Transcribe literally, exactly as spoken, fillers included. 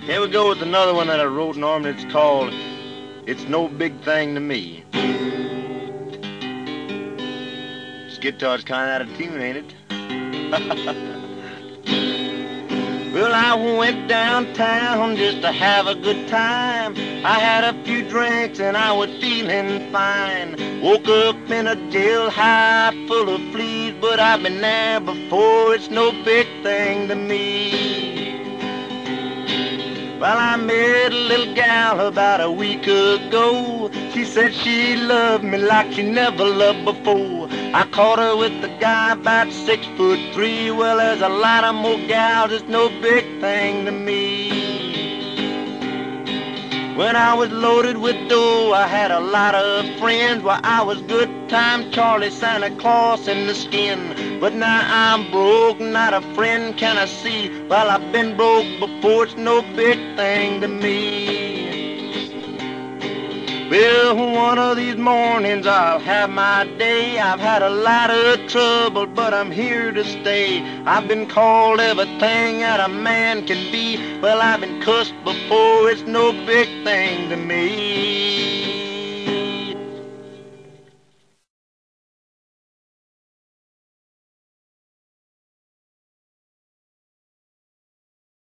Here we go with another one that I wrote, Norman. It's called It's No Big Thing to Me. This guitar's kind of out of tune, ain't it? Well, I went downtown just to have a good time. I had a few drinks and I was feeling fine. Woke up in a jailhouse full of fleas, but I've been there before. It's no big thing to me. Well, I met a little gal about a week ago. She said she loved me like she never loved before. I caught her with a guy about six foot three. Well, there's a lot of more gals, it's no big thing to me. When I was loaded with dough, I had a lot of friends. Well, I was good time Charlie, Santa Claus in the skin. But now I'm broke, not a friend can I see. Well, I've been broke before, it's no big thing to me. Well, one of these mornings I'll have my day. I've had a lot of trouble, but I'm here to stay. I've been called everything that a man can be. Well, I've been cussed before, it's no big thing to me.